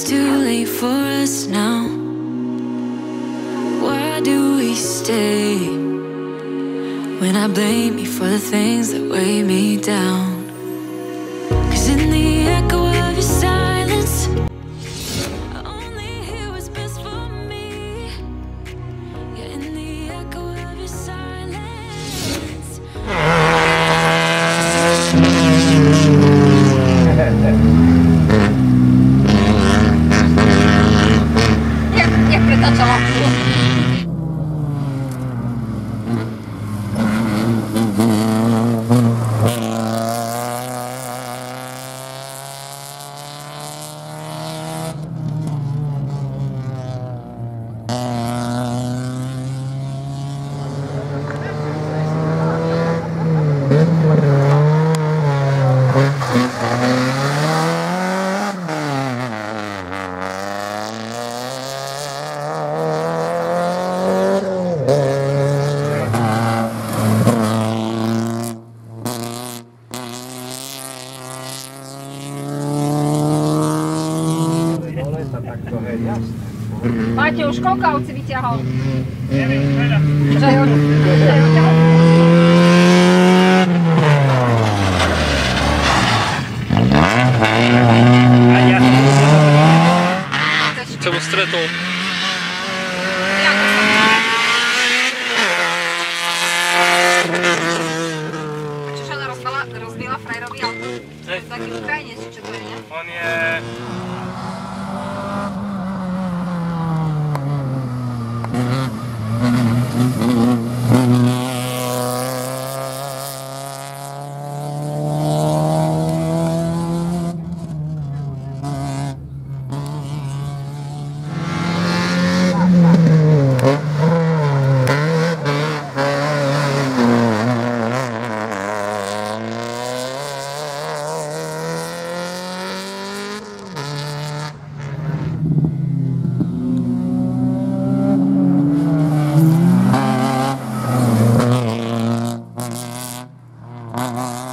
too late for us now? Why do we stay when I blame you for the things that weigh me down? 'Cause in the echo of your silence, I only hear what's best for me. Yeah, in the echo of your silence. Jak pretačala. Máte už koľko aut si vyťahol? Neviem, veľa. Že aj odťahol? A ja som ho stretol. Čiže ona rozbila frajerovi auto? To je taký Ukrajinec, čo to je, nie? On je... Uh-huh.